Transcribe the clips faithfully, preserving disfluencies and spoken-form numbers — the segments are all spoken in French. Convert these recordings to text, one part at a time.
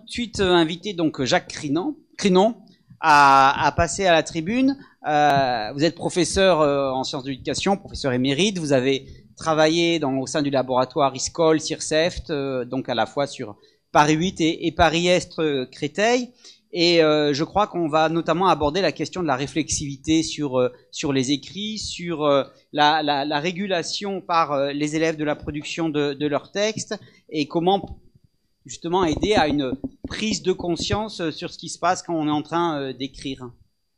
de suite inviter donc Jacques Crinon, Crinon à, à passer à la tribune. Euh, vous êtes professeur euh, en sciences de l'éducation, professeur émérite. Vous avez travaillé dans, au sein du laboratoire ISCOL, CIRCEFT, euh, donc à la fois sur Paris huit et, et Paris-Est euh, Créteil. Et euh, je crois qu'on va notamment aborder la question de la réflexivité sur euh, sur les écrits, sur euh, la, la, la régulation par euh, les élèves de la production de, de leurs textes, et comment justement aider à une prise de conscience sur ce qui se passe quand on est en train euh, d'écrire.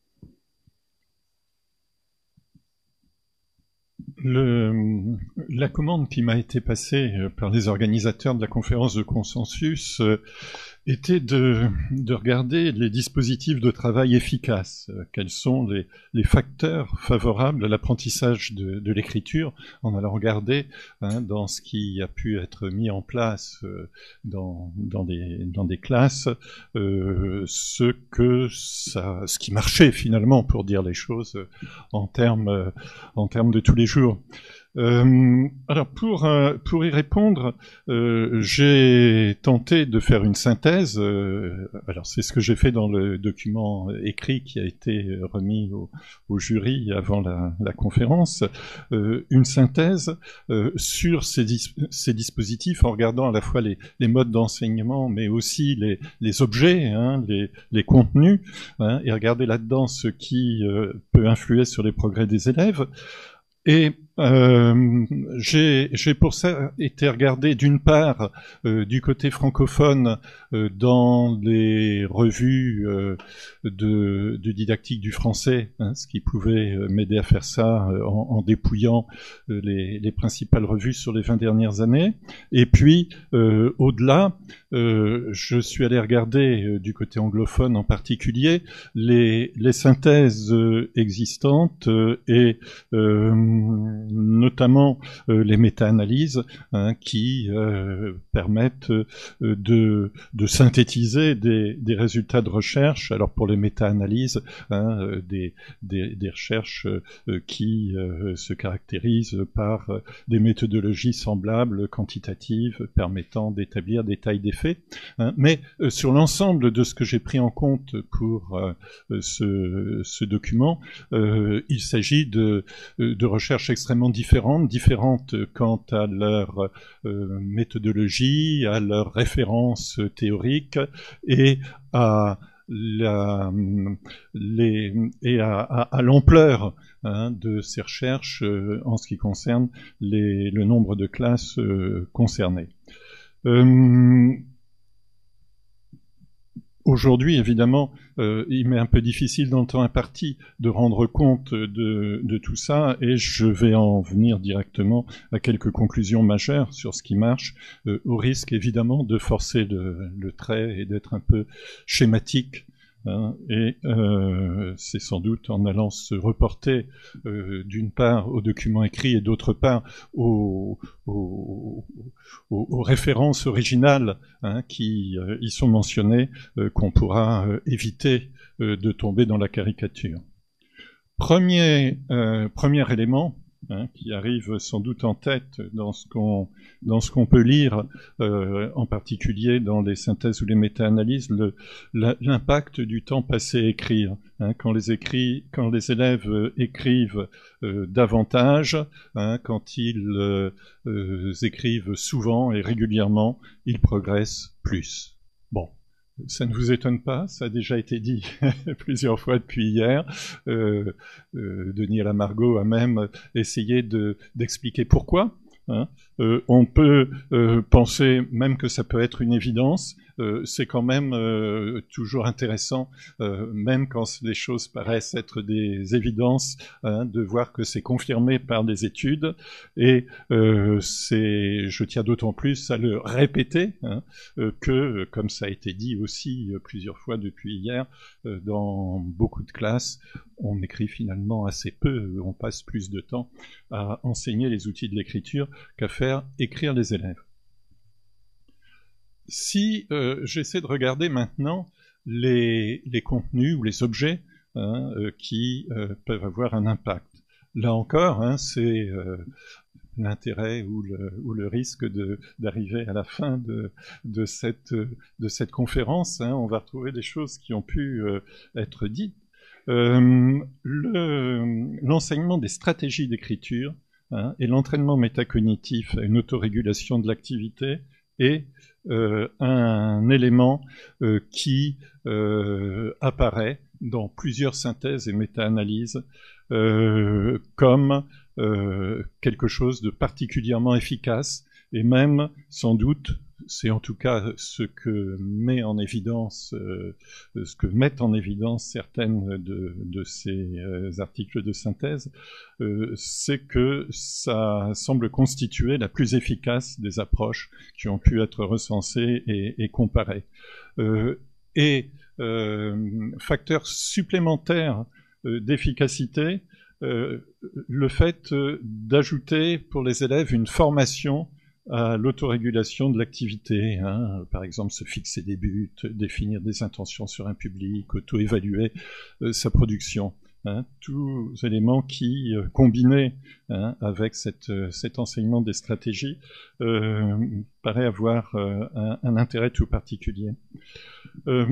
Le, la commande qui m'a été passée par les organisateurs de la conférence de consensus euh, était de, de regarder les dispositifs de travail efficaces, euh, quels sont les, les facteurs favorables à l'apprentissage de, de l'écriture, en allant regarder hein, dans ce qui a pu être mis en place euh, dans, dans, des, dans des classes, euh, ce, que ça, ce qui marchait finalement, pour dire les choses euh, en termes euh, en termes de tous les jours. Euh, alors pour euh, pour y répondre, euh, j'ai tenté de faire une synthèse. Euh, alors c'est ce que j'ai fait dans le document écrit qui a été remis au, au jury avant la, la conférence. Euh, une synthèse euh, sur ces, dis ces dispositifs en regardant à la fois les, les modes d'enseignement, mais aussi les, les objets, hein, les, les contenus, hein, et regarder là-dedans ce qui euh, peut influer sur les progrès des élèves. Et euh, j'ai pour ça été regardé d'une part euh, du côté francophone euh, dans les revues euh, de, de didactique du français, hein, ce qui pouvait m'aider à faire ça euh, en, en dépouillant euh, les, les principales revues sur les vingt dernières années. Et puis euh, au-delà, euh, je suis allé regarder euh, du côté anglophone en particulier les, les synthèses euh, existantes euh, et euh, notamment euh, les méta-analyses hein, qui euh, permettent euh, de, de synthétiser des, des résultats de recherche. Alors pour les méta-analyses, hein, euh, des, des, des recherches euh, qui euh, se caractérisent par euh, des méthodologies semblables, quantitatives, permettant d'établir des tailles d'effets. Hein. Mais euh, sur l'ensemble de ce que j'ai pris en compte pour euh, ce, ce document, euh, il s'agit de, de recherches extrêmement différentes, différentes quant à leur euh, méthodologie, à leurs références théoriques et à la, les, et à, à, à l'ampleur hein, de ces recherches euh, en ce qui concerne les, le nombre de classes euh, concernées. Euh, Aujourd'hui, évidemment, euh, il m'est un peu difficile dans le temps imparti de rendre compte de, de tout ça, et je vais en venir directement à quelques conclusions majeures sur ce qui marche, euh, au risque évidemment de forcer le, le trait et d'être un peu schématique. Hein, et euh, c'est sans doute en allant se reporter euh, d'une part aux documents écrits et d'autre part aux, aux, aux, aux références originales hein, qui euh, y sont mentionnées euh, qu'on pourra euh, éviter euh, de tomber dans la caricature. Premier, euh, premier élément Hein, qui arrive sans doute en tête dans ce qu'on dans ce qu'on peut lire, euh, en particulier dans les synthèses ou les méta-analyses, l'impact du temps passé à écrire. Hein, quand les écrits, quand les élèves euh, écrivent euh, davantage, hein, quand ils euh, euh, écrivent souvent et régulièrement, ils progressent plus. Bon. Ça ne vous étonne pas, ça a déjà été dit plusieurs fois depuis hier. Euh, euh, Denis Alamargo a même essayé de, d'expliquer pourquoi. Hein. Euh, on peut euh, penser même que ça peut être une évidence. Euh, c'est quand même euh, toujours intéressant, euh, même quand les choses paraissent être des évidences, hein, de voir que c'est confirmé par des études. Et euh, c'est, je tiens d'autant plus à le répéter, hein, euh, que, comme ça a été dit aussi euh, plusieurs fois depuis hier, euh, dans beaucoup de classes, on écrit finalement assez peu, on passe plus de temps à enseigner les outils de l'écriture qu'à faire écrire les élèves. Si euh, j'essaie de regarder maintenant les, les contenus ou les objets hein, euh, qui euh, peuvent avoir un impact, là encore, hein, c'est euh, l'intérêt ou le, ou le risque de, d'arriver à la fin de, de, cette, de cette conférence. Hein. On va retrouver des choses qui ont pu euh, être dites. Euh, le, l'enseignement des stratégies d'écriture, hein, et l'entraînement métacognitif à une autorégulation de l'activité est euh, un élément euh, qui euh, apparaît dans plusieurs synthèses et méta-analyses euh, comme euh, quelque chose de particulièrement efficace, et même, sans doute, c'est en tout cas ce que met en évidence, euh, ce que mettent en évidence certaines de, de ces euh, articles de synthèse, euh, c'est que ça semble constituer la plus efficace des approches qui ont pu être recensées et, et comparées. Euh, et euh, facteur supplémentaire euh, d'efficacité, euh, le fait euh, d'ajouter pour les élèves une formation à l'autorégulation de l'activité, hein, par exemple se fixer des buts, définir des intentions sur un public, auto-évaluer euh, sa production, hein, tous éléments qui, euh, combinés hein, avec cette, euh, cet enseignement des stratégies, euh, paraît avoir euh, un, un intérêt tout particulier. Euh,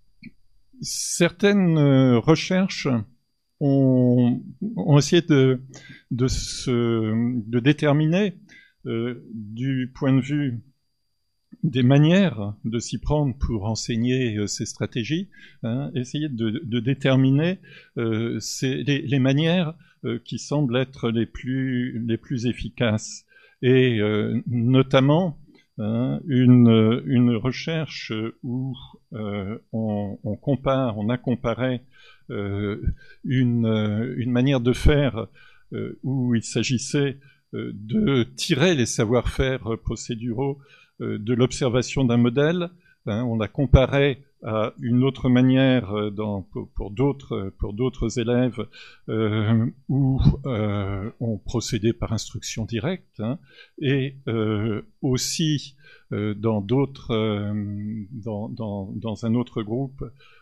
certaines euh, recherches ont, ont essayé de, de, se, de déterminer Euh, du point de vue des manières de s'y prendre pour enseigner euh, ces stratégies, hein, essayer de, de déterminer euh, ces, les, les manières euh, qui semblent être les plus, les plus efficaces. Et euh, notamment, hein, une, une recherche où euh, on, on compare, on a comparé euh, une, une manière de faire euh, où il s'agissait de tirer les savoir-faire procéduraux de l'observation d'un modèle. Hein, on a comparé à une autre manière dans, pour, pour d'autres pour d'autres élèves euh, où euh, on procédait par instruction directe, hein, et euh, aussi euh, dans d'autres euh, dans, dans, dans un autre groupe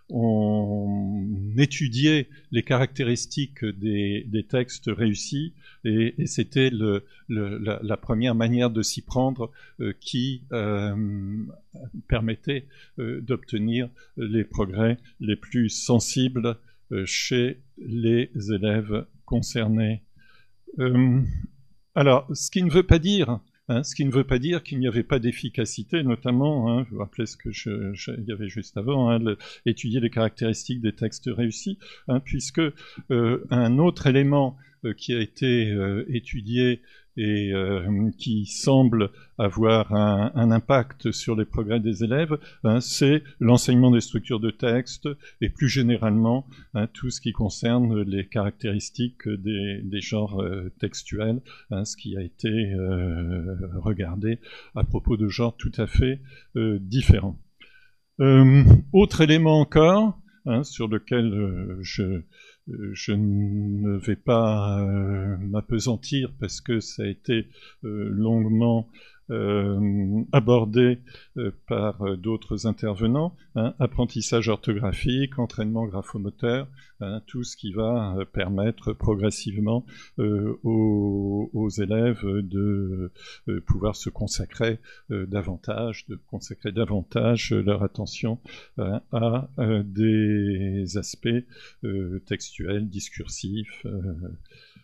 on étudiait les caractéristiques des, des textes réussis, et, et c'était le, le, la, la première manière de s'y prendre euh, qui euh, permettait euh, d'obtenir les progrès les plus sensibles euh, chez les élèves concernés. Euh, alors, ce qui ne veut pas dire Hein, ce qui ne veut pas dire qu'il n'y avait pas d'efficacité, notamment, hein, je vous rappelais ce que je, je, il y avait juste avant, hein, le, étudier les caractéristiques des textes réussis, hein, puisque euh, un autre élément euh, qui a été euh, étudié et euh, qui semble avoir un, un impact sur les progrès des élèves, hein, c'est l'enseignement des structures de texte et plus généralement hein, tout ce qui concerne les caractéristiques des, des genres euh, textuels, hein, ce qui a été euh, regardé à propos de genres tout à fait euh, différents. Euh, autre élément encore, hein, sur lequel euh, je Je ne vais pas euh, m'appesantir parce que ça a été euh, longuement euh, abordé euh, par euh, d'autres intervenants, hein, apprentissage orthographique, entraînement graphomoteur, hein, tout ce qui va euh, permettre progressivement euh, aux, aux élèves de euh, pouvoir se consacrer euh, davantage, de consacrer davantage leur attention euh, à euh, des aspects euh, textuels, discursifs euh,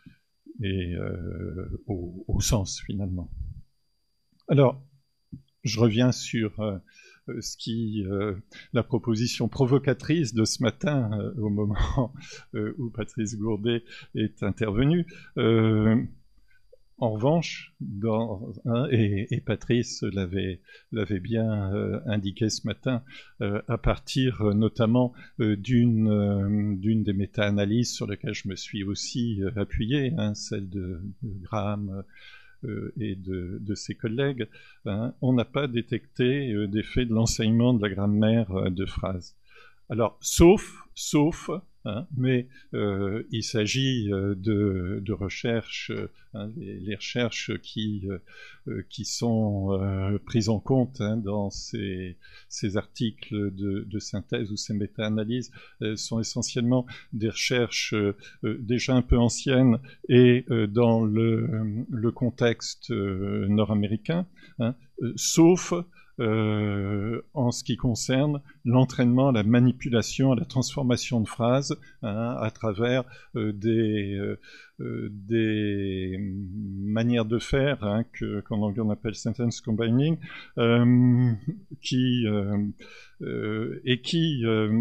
et euh, au, au sens finalement. Alors, je reviens sur euh, ce qui, euh, la proposition provocatrice de ce matin, euh, au moment euh, où Patrice Gourdet est intervenu. Euh, en revanche, dans, hein, et, et Patrice l'avait, l'avait bien euh, indiqué ce matin, euh, à partir euh, notamment euh, d'une, euh, d'une des méta-analyses sur lesquelles je me suis aussi euh, appuyé, hein, celle de, de Graham Euh, et de, de ses collègues, hein, on n'a pas détecté euh, d'effet de l'enseignement de la grammaire euh, de phrases. Alors, sauf, sauf Hein, mais euh, il s'agit euh, de, de recherches, hein, les, les recherches qui, euh, qui sont euh, prises en compte hein, dans ces, ces articles de, de synthèse ou ces méta-analyses euh, sont essentiellement des recherches euh, déjà un peu anciennes et euh, dans le, le contexte euh, nord-américain, hein, euh, sauf Euh, en ce qui concerne l'entraînement, la manipulation, la transformation de phrases hein, à travers euh, des, euh, des manières de faire hein, que, qu'en anglais on appelle sentence combining, euh, qui euh, euh, et qui euh,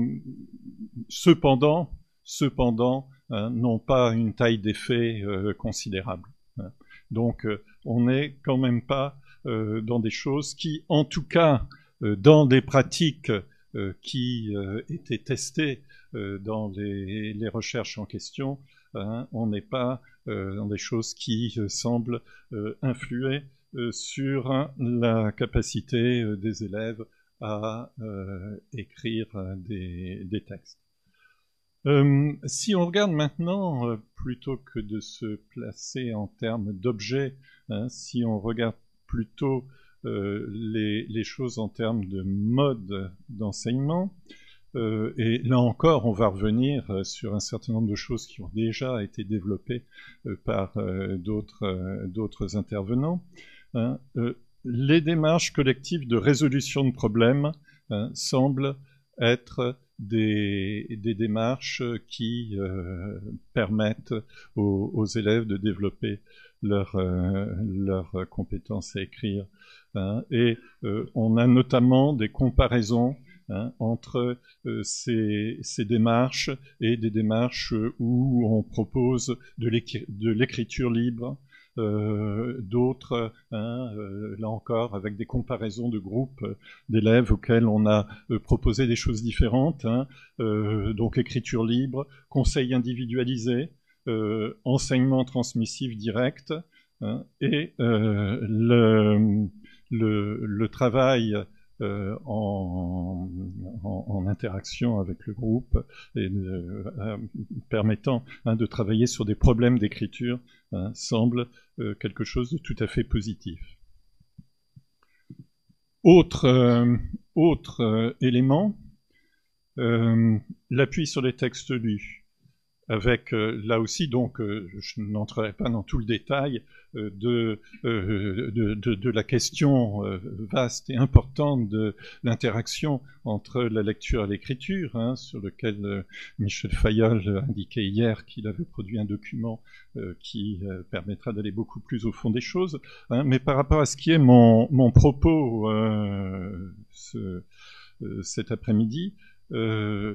cependant, cependant hein, n'ont pas une taille d'effet euh, considérable. Hein. Donc, euh, on n'est quand même pas Euh, dans des choses qui, en tout cas, euh, dans des pratiques euh, qui euh, étaient testées euh, dans les, les recherches en question, hein, on n'est pas euh, dans des choses qui euh, semblent euh, influer euh, sur hein, la capacité euh, des élèves à euh, écrire euh, des, des textes. Euh, si on regarde maintenant, euh, plutôt que de se placer en termes d'objets, hein, si on regarde plutôt euh, les, les choses en termes de mode d'enseignement. Euh, et là encore, on va revenir euh, sur un certain nombre de choses qui ont déjà été développées euh, par euh, d'autres, euh, d'autres intervenants. Hein. Euh, les démarches collectives de résolution de problèmes hein, semblent être des, des démarches qui euh, permettent aux, aux élèves de développer leurs euh, leur compétences à écrire. Hein. Et euh, on a notamment des comparaisons hein, entre euh, ces, ces démarches et des démarches où on propose de, l'écri- de l'écriture libre, euh, d'autres, hein, euh, là encore, avec des comparaisons de groupes d'élèves auxquels on a euh, proposé des choses différentes. Hein, euh, donc écriture libre, conseil individualisé, Euh, enseignement transmissif direct hein, et euh, le, le, le travail euh, en, en, en interaction avec le groupe et de, euh, permettant hein, de travailler sur des problèmes d'écriture hein, semble euh, quelque chose de tout à fait positif. Autre, euh, autre euh, élément, euh, l'appui sur les textes lus. Avec euh, là aussi, donc, euh, je n'entrerai pas dans tout le détail euh, de, euh, de, de, de la question euh, vaste et importante de l'interaction entre la lecture et l'écriture, hein, sur lequel euh, Michel Fayol indiquait hier qu'il avait produit un document euh, qui euh, permettra d'aller beaucoup plus au fond des choses. Hein, mais par rapport à ce qui est mon, mon propos euh, ce, euh, cet après-midi, euh,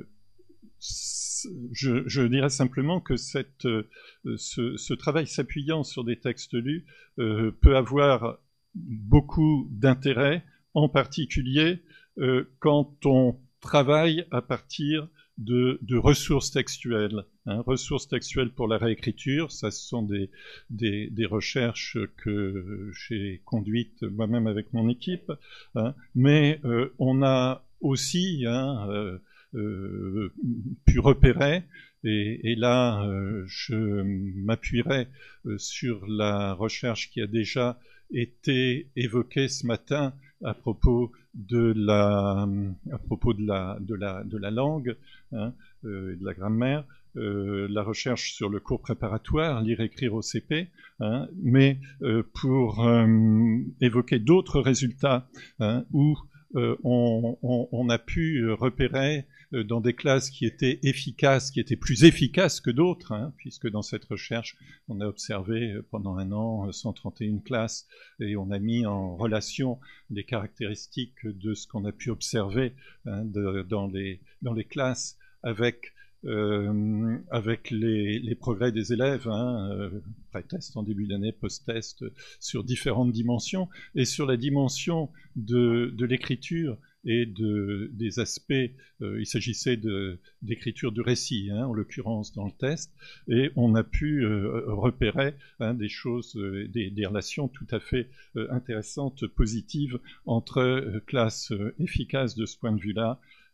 Je, je dirais simplement que cette, euh, ce, ce travail s'appuyant sur des textes lus euh, peut avoir beaucoup d'intérêt, en particulier euh, quand on travaille à partir de, de ressources textuelles. Hein, ressources textuelles pour la réécriture, ça ce sont des, des, des recherches que j'ai conduites moi-même avec mon équipe, hein, mais euh, on a aussi... Hein, euh, Euh, pu repérer, et, et là euh, je m'appuierai euh, sur la recherche qui a déjà été évoquée ce matin à propos de la, à propos de la, de la, de la langue, hein, euh, de la grammaire, euh, la recherche sur le cours préparatoire, lire-écrire au C P, hein, mais euh, pour euh, évoquer d'autres résultats hein, où euh, on, on, on a pu repérer dans des classes qui étaient efficaces, qui étaient plus efficaces que d'autres, hein, puisque dans cette recherche, on a observé pendant un an cent trente et une classes et on a mis en relation les caractéristiques de ce qu'on a pu observer hein, de, dans, les, dans les classes avec Euh, avec les, les progrès des élèves, hein, euh, pré-test en début d'année, post-test, sur différentes dimensions, et sur la dimension de, de l'écriture et de, des aspects, euh, il s'agissait de, d'écriture de récit, hein, en l'occurrence dans le test, et on a pu euh, repérer hein, des choses, euh, des, des relations tout à fait euh, intéressantes, positives, entre euh, classes euh, efficaces de ce point de vue-là,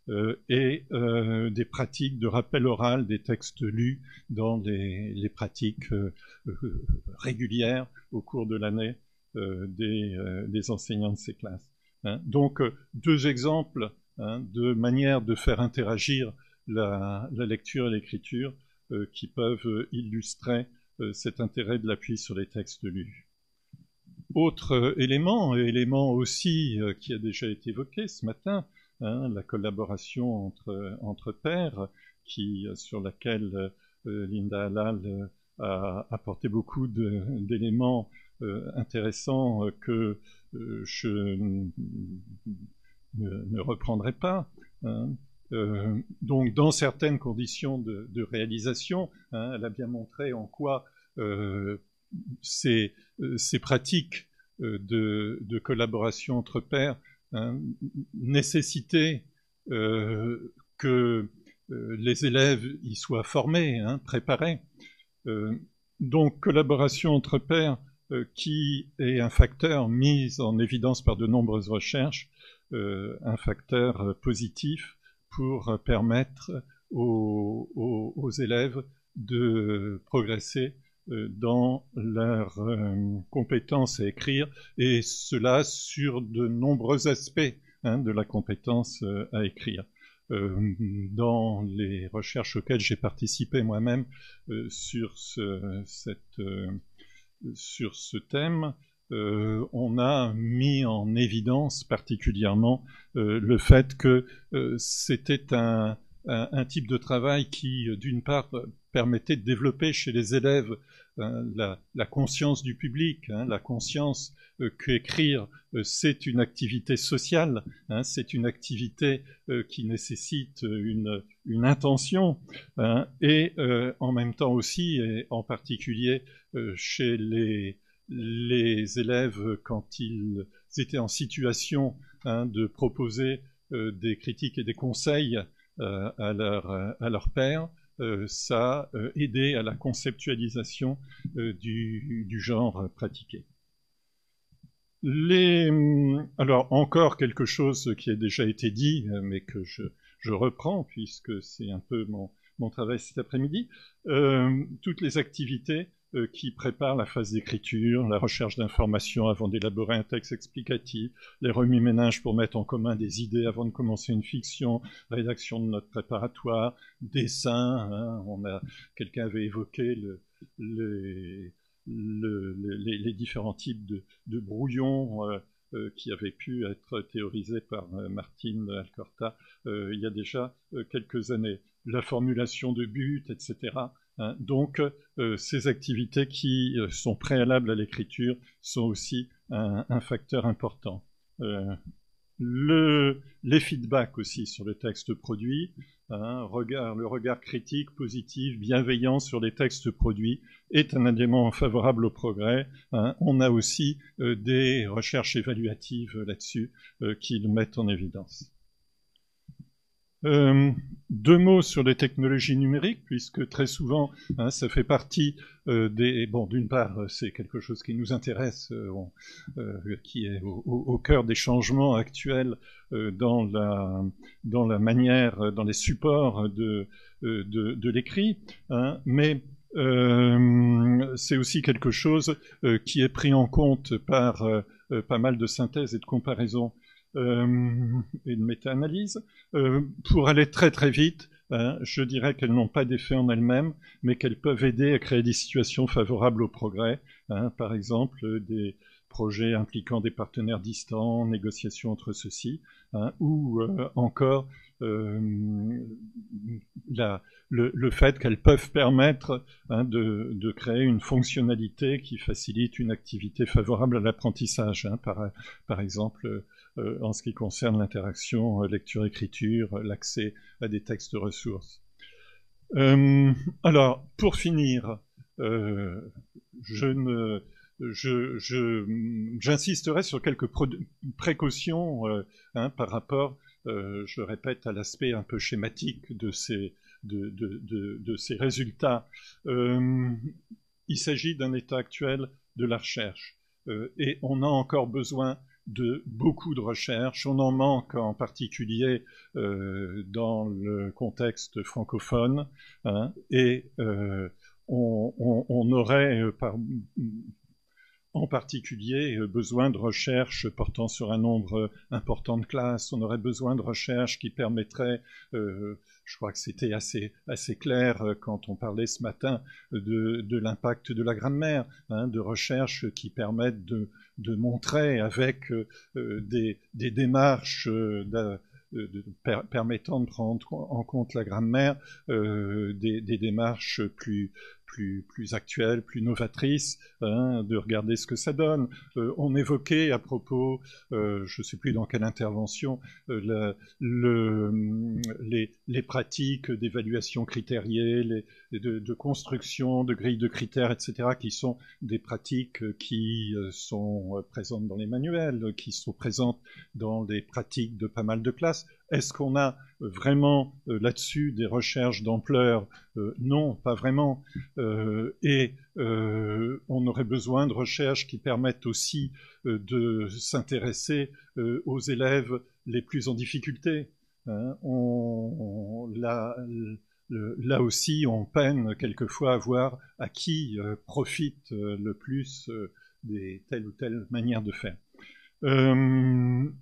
euh, et euh, des pratiques de rappel oral des textes lus dans les, les pratiques euh, euh, régulières au cours de l'année euh, des, euh, des enseignants de ces classes. Hein. Donc, euh, deux exemples hein, de manière de faire interagir la, la lecture et l'écriture euh, qui peuvent illustrer euh, cet intérêt de l'appui sur les textes lus. Autre euh, élément, élément aussi euh, qui a déjà été évoqué ce matin, hein, la collaboration entre, entre pairs, qui, sur laquelle euh, Linda Halal euh, a apporté beaucoup d'éléments euh, intéressants euh, que euh, je ne, ne reprendrai pas. Hein. Euh, donc, dans certaines conditions de, de réalisation, hein, elle a bien montré en quoi euh, ces, ces pratiques de, de collaboration entre pairs hein, nécessitaient euh, que euh, les élèves y soient formés, hein, préparés. Euh, donc, collaboration entre pairs euh, qui est un facteur mis en évidence par de nombreuses recherches, euh, un facteur euh, positif pour permettre aux, aux, aux élèves de progresser dans leurs euh, compétences à écrire, et cela sur de nombreux aspects hein, de la compétence euh, à écrire. Euh, dans les recherches auxquelles j'ai participé moi-même euh, sur, ce, cette, euh, sur ce thème, euh, on a mis en évidence particulièrement euh, le fait que euh, c'était un, un, un type de travail qui, d'une part, permettait de développer chez les élèves hein, la, la conscience du public, hein, la conscience euh, qu'écrire euh, c'est une activité sociale, hein, c'est une activité euh, qui nécessite une, une intention, hein, et euh, en même temps aussi, et en particulier euh, chez les, les élèves quand ils étaient en situation hein, de proposer euh, des critiques et des conseils euh, à leur, à leur pairs, Euh, ça a euh, aidé à la conceptualisation euh, du, du genre pratiqué. Les, alors, encore quelque chose qui a déjà été dit, mais que je, je reprends, puisque c'est un peu mon, mon travail cet après-midi, euh, toutes les activités euh, qui préparent la phase d'écriture, la recherche d'informations avant d'élaborer un texte explicatif, les remue-ménages pour mettre en commun des idées avant de commencer une fiction, rédaction de notes préparatoires, dessin, hein, on a, quelqu'un avait évoqué le, les, le, les, les différents types de, de brouillons euh, euh, qui avaient pu être théorisés par euh, Martine Alcorta euh, il y a déjà euh, quelques années. La formulation de buts, et cetera. Hein. Donc, euh, ces activités qui euh, sont préalables à l'écriture sont aussi un, un facteur important. Euh, le, les feedbacks aussi sur le texte produit, hein, regard, le regard critique, positif, bienveillant sur les textes produits est un élément favorable au progrès. Hein. On a aussi euh, des recherches évaluatives là-dessus euh, qui le mettent en évidence. Euh, deux mots sur les technologies numériques, puisque très souvent, hein, ça fait partie euh, des... Bon, d'une part, c'est quelque chose qui nous intéresse, euh, on, euh, qui est au, au, au cœur des changements actuels euh, dans, la, dans la manière, dans les supports de, de, de l'écrit, hein, mais euh, c'est aussi quelque chose euh, qui est pris en compte par euh, pas mal de synthèses et de comparaisons Euh, et de méta-analyse. Euh, pour aller très très vite, hein, je dirais qu'elles n'ont pas d'effet en elles-mêmes, mais qu'elles peuvent aider à créer des situations favorables au progrès. Hein, par exemple, des projets impliquant des partenaires distants, négociations entre ceux-ci, hein, ou euh, encore euh, la, le, le fait qu'elles peuvent permettre hein, de, de créer une fonctionnalité qui facilite une activité favorable à l'apprentissage, hein, par, par exemple euh, en ce qui concerne l'interaction euh, lecture-écriture, l'accès à des textes ressources. Euh, alors, pour finir, euh, je ne... Je, je, j'insisterai sur quelques précautions euh, hein, par rapport, euh, je répète, à l'aspect un peu schématique de ces, de, de, de, de ces résultats. Euh, il s'agit d'un état actuel de la recherche euh, et on a encore besoin de beaucoup de recherches. On en manque en particulier euh, dans le contexte francophone, hein, et euh, on, on, on aurait euh, par, en particulier besoin de recherches portant sur un nombre important de classes. On aurait besoin de recherches qui permettraient, euh, je crois que c'était assez, assez clair quand on parlait ce matin de, de l'impact de la grammaire, hein, de recherches qui permettent de, de montrer avec euh, des, des démarches euh, de, de, de, per, permettant de prendre en compte la grammaire, euh, des, des démarches plus Plus, plus actuelle, plus novatrice, hein, de regarder ce que ça donne. Euh, on évoquait à propos, euh, je ne sais plus dans quelle intervention, euh, la, le, les, les pratiques d'évaluation critériée, les, de, de construction de grilles de critères, et cetera, qui sont des pratiques qui sont présentes dans les manuels, qui sont présentes dans les pratiques de pas mal de classes. Est-ce qu'on a vraiment euh, là-dessus des recherches d'ampleur? euh, Non, pas vraiment. Euh, et euh, on aurait besoin de recherches qui permettent aussi euh, de s'intéresser euh, aux élèves les plus en difficulté. Hein, on, on, là, le, là aussi, on peine quelquefois à voir à qui euh, profite euh, le plus euh, des telle ou telle manière de faire. Euh,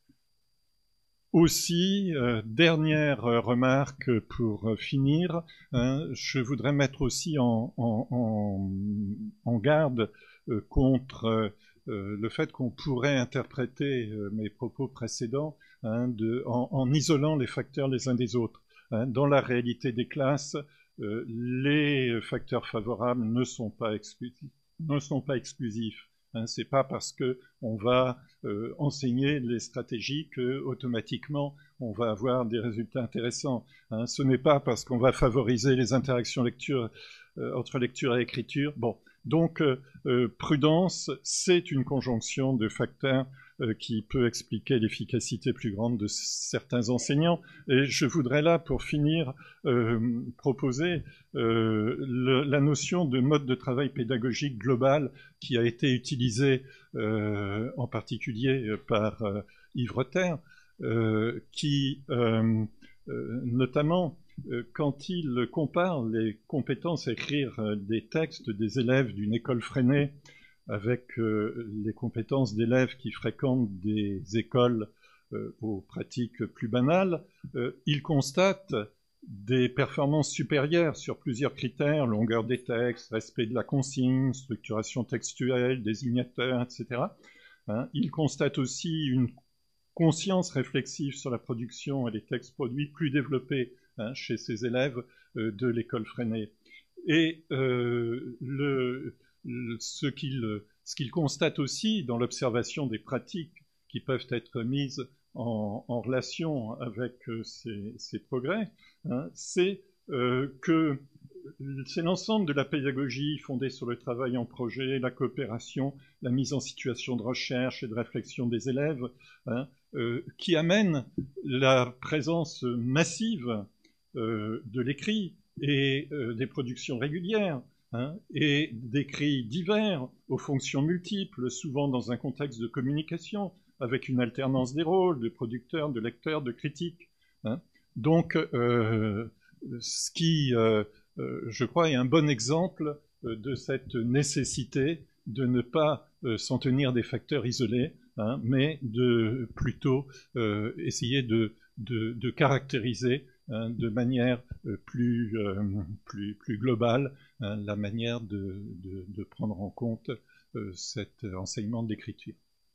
Aussi, euh, dernière euh, remarque pour euh, finir, hein, je voudrais mettre aussi en, en, en, en garde euh, contre euh, le fait qu'on pourrait interpréter euh, mes propos précédents, hein, de, en, en isolant les facteurs les uns des autres. Hein. Dans la réalité des classes, euh, les facteurs favorables ne sont pas exclusifs. Ne sont pas exclusifs. Hein, c'est pas parce que on va euh, enseigner les stratégies que automatiquement on va avoir des résultats intéressants. Hein, ce n'est pas parce qu'on va favoriser les interactions lecture euh, entre lecture et écriture. Bon, donc euh, euh, prudence, c'est une conjonction de facteurs euh, qui peut expliquer l'efficacité plus grande de certains enseignants. Et je voudrais là, pour finir, euh, proposer euh, le, la notion de mode de travail pédagogique global qui a été utilisée euh, en particulier par euh, Yves Rotter, euh, qui euh, euh, notamment euh, quand il compare les compétences à écrire euh, des textes des élèves d'une école freinée avec euh, les compétences d'élèves qui fréquentent des écoles euh, aux pratiques plus banales, euh, il constate des performances supérieures sur plusieurs critères, longueur des textes, respect de la consigne, structuration textuelle, désignateur, et cetera. Hein, il constate aussi une conscience réflexive sur la production et les textes produits plus développée, hein, chez ces élèves euh, de l'école freinée. Et euh, le, le, ce qu'il ce qu'il constate aussi dans l'observation des pratiques qui peuvent être mises en, en relation avec euh, ces, ces progrès, hein, c'est euh, que c'est l'ensemble de la pédagogie fondée sur le travail en projet, la coopération, la mise en situation de recherche et de réflexion des élèves, hein, euh, qui amène la présence massive euh, de l'écrit et euh, des productions régulières, hein, et d'écrits divers aux fonctions multiples, souvent dans un contexte de communication, avec une alternance des rôles de producteurs, de lecteurs, de critiques. Hein. Donc, euh, ce qui, euh, euh, je crois, est un bon exemple euh, de cette nécessité de ne pas euh, s'en tenir des facteurs isolés, hein, mais de plutôt euh, essayer de, de, de caractériser, hein, de manière euh, plus, euh, plus, plus globale, hein, la manière de, de, de prendre en compte euh, cet enseignement de l'écriture.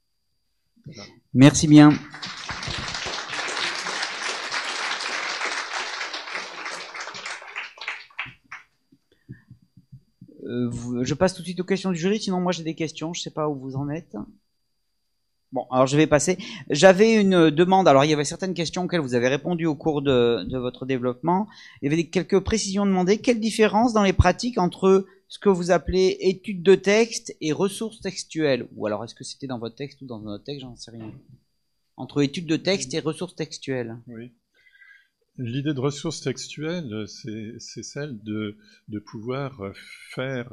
Voilà. Merci bien. Euh, vous, je passe tout de suite aux questions du jury, sinon moi j'ai des questions, je ne sais pas où vous en êtes. Bon, alors je vais passer. J'avais une demande, alors il y avait certaines questions auxquelles vous avez répondu au cours de, de votre développement. Il y avait quelques précisions demandées. Quelle différence dans les pratiques entre ce que vous appelez études de texte et ressources textuelles? Ou alors est-ce que c'était dans votre texte ou dans notre texte, j'en sais rien. Entre études de texte et ressources textuelles. Oui. L'idée de ressources textuelles, c'est, c'est celle de, de pouvoir faire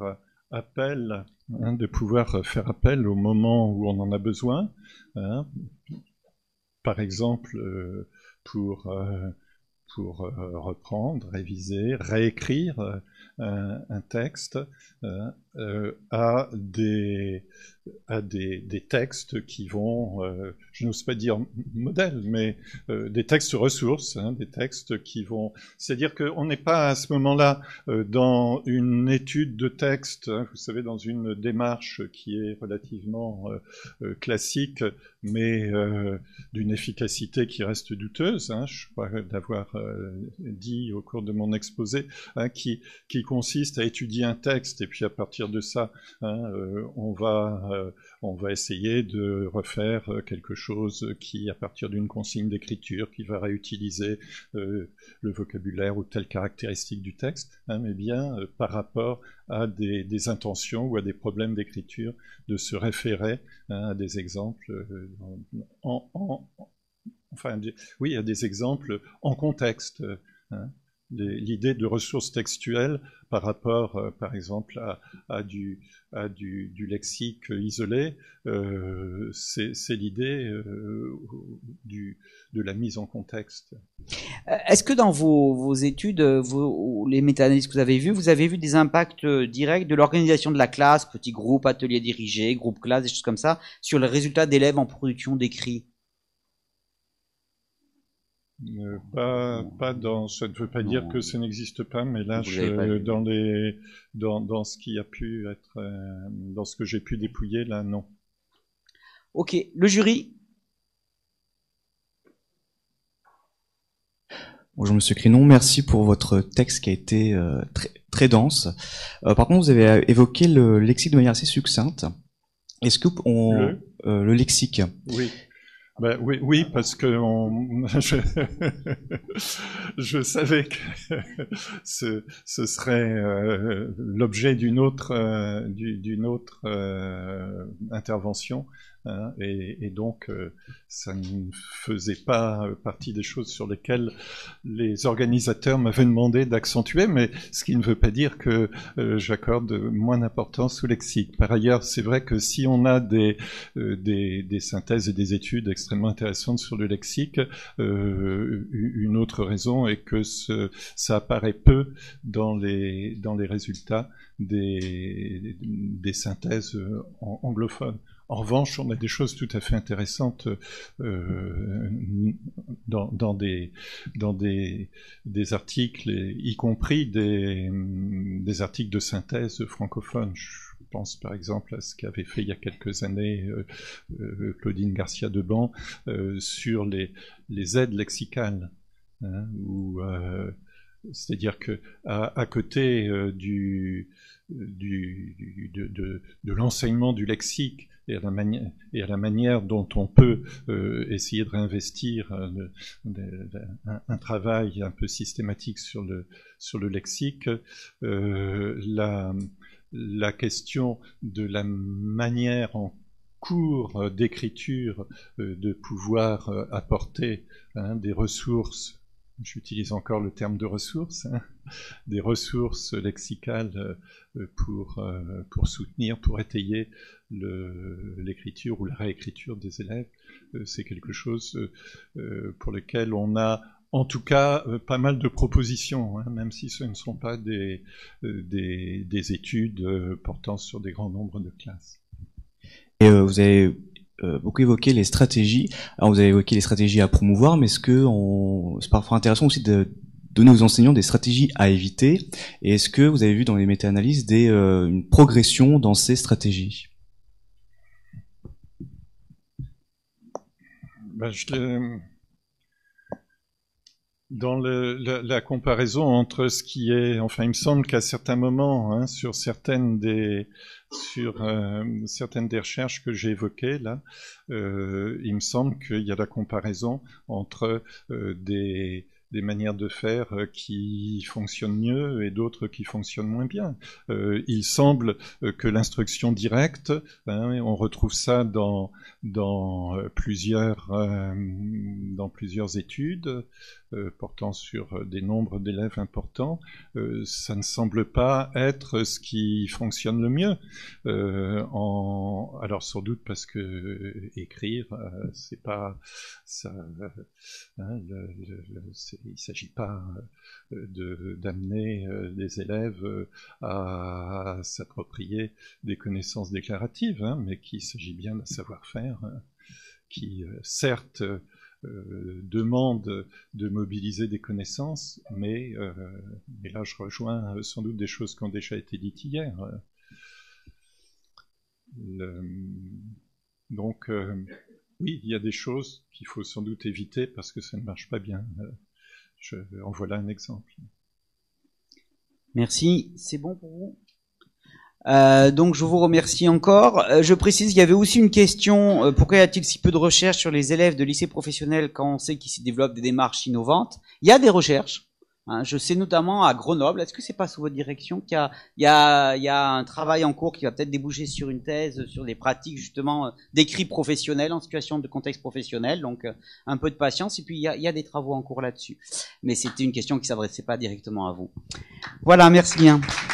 appel, hein, de pouvoir faire appel au moment où on en a besoin, hein, par exemple euh, pour, euh, pour euh, reprendre, réviser, réécrire euh, un, un texte euh, euh, à des à des, des textes qui vont, euh, je n'ose pas dire modèles, mais euh, des textes ressources, hein, des textes qui vont... C'est-à-dire qu'on n'est pas à ce moment-là euh, dans une étude de texte, hein, vous savez, dans une démarche qui est relativement euh, euh, classique, mais euh, d'une efficacité qui reste douteuse, hein, je crois d'avoir euh, dit au cours de mon exposé, hein, qui, qui consiste à étudier un texte, et puis à partir de ça, hein, euh, on va... Euh, on va essayer de refaire quelque chose qui, à partir d'une consigne d'écriture, qui va réutiliser euh, le vocabulaire ou telle caractéristique du texte, hein, mais bien euh, par rapport à des, des intentions ou à des problèmes d'écriture, de se référer, hein, à des exemples euh, en, en, en, enfin, oui, à des exemples en contexte, hein. L'idée de ressources textuelles par rapport, euh, par exemple, à, à, du, à du, du lexique isolé, euh, c'est l'idée euh, du, de la mise en contexte. Est-ce que dans vos, vos études, vos, les méta-analyses que vous avez vues, vous avez vu des impacts directs de l'organisation de la classe, petits groupes, ateliers dirigés, groupes classe, des choses comme ça, sur les résultats d'élèves en production d'écrits? Euh, pas, pas dans, ça ne veut pas non. dire que ça n'existe pas, mais là, je, dans les, dans, dans ce qui a pu être, euh, dans ce que j'ai pu dépouiller, là, non. Ok, le jury. Bonjour Monsieur Crinon, merci pour votre texte qui a été euh, très, très dense. Euh, par contre, vous avez évoqué le lexique de manière assez succincte. Est-ce que on, le, euh, le lexique? Oui. Ben, oui, oui, parce que on, je, je savais que ce, ce serait euh, l'objet d'une autre, euh, d'une autre euh, intervention, hein, et, et donc euh, ça ne faisait pas partie des choses sur lesquelles les organisateurs m'avaient demandé d'accentuer, mais ce qui ne veut pas dire que euh, j'accorde moins d'importance au lexique. Par ailleurs, c'est vrai que si on a des, euh, des, des synthèses et des études extrêmement intéressantes sur le lexique, euh, une autre raison est que ce, ça apparaît peu dans les, dans les résultats des, des synthèses anglophones. En revanche, on a des choses tout à fait intéressantes euh, dans, dans, des, dans des, des articles, y compris des, des articles de synthèse francophones. Je pense par exemple à ce qu'avait fait il y a quelques années euh, euh, Claudine Garcia-Deban euh, sur les, les aides lexicales, hein, où, euh, c'est-à-dire que à, à côté euh, du, du, de, de, de l'enseignement du lexique, et à la manière, et à la manière dont on peut euh, essayer de réinvestir euh, de, de, de, un, un travail un peu systématique sur le, sur le lexique, euh, la, la question de la manière en cours d'écriture euh, de pouvoir euh, apporter hein, des ressources, j'utilise encore le terme de ressources, hein, des ressources lexicales euh, pour, euh, pour soutenir, pour étayer l'écriture ou la réécriture des élèves, euh, c'est quelque chose euh, pour lequel on a en tout cas euh, pas mal de propositions, hein, même si ce ne sont pas des, euh, des, des études euh, portant sur des grands nombres de classes. Et euh, vous avez euh, beaucoup évoqué les stratégies. Alors vous avez évoqué les stratégies à promouvoir, mais est-ce que on... c'est parfois intéressant aussi de donner aux enseignants des stratégies à éviter? Et est-ce que vous avez vu dans les méta-analyses des, euh, une progression dans ces stratégies? Ben, je le... Dans le, la, la comparaison entre ce qui est, enfin, il me semble qu'à certains moments, hein, sur certaines des, sur euh, certaines des recherches que j'ai évoquées là, euh, il me semble qu'il y a la comparaison entre euh, des des manières de faire qui fonctionnent mieux et d'autres qui fonctionnent moins bien. Euh, il semble que l'instruction directe, hein, on retrouve ça dans, dans plusieurs, euh, dans plusieurs études euh, portant sur des nombres d'élèves importants, euh, ça ne semble pas être ce qui fonctionne le mieux. Euh, en, alors sans doute parce que écrire, euh, c'est pas ça. Hein, le, le, le, il ne s'agit pas de, d'amener les élèves à, à s'approprier des connaissances déclaratives, hein, mais qu'il s'agit bien d'un savoir-faire hein, qui, certes, euh, demande de mobiliser des connaissances, mais, euh, mais là je rejoins sans doute des choses qui ont déjà été dites hier. Le, donc, euh, oui, il y a des choses qu'il faut sans doute éviter parce que ça ne marche pas bien. Je, en voilà un exemple. Merci. C'est bon pour vous? Euh, donc je vous remercie encore. Euh, je précise qu'il y avait aussi une question, euh, pourquoi y a-t-il si peu de recherches sur les élèves de lycée professionnel quand on sait qu'ils s'y développent des démarches innovantes? Il y a des recherches. Hein, je sais notamment à Grenoble, est-ce que c'est pas sous votre direction qu'il y a, il y a, il y a un travail en cours qui va peut-être déboucher sur une thèse sur les pratiques justement euh, d'écrit professionnel en situation de contexte professionnel, donc euh, un peu de patience et puis il y a, il y a des travaux en cours là-dessus. Mais c'était une question qui s'adressait pas directement à vous. Voilà, merci bien.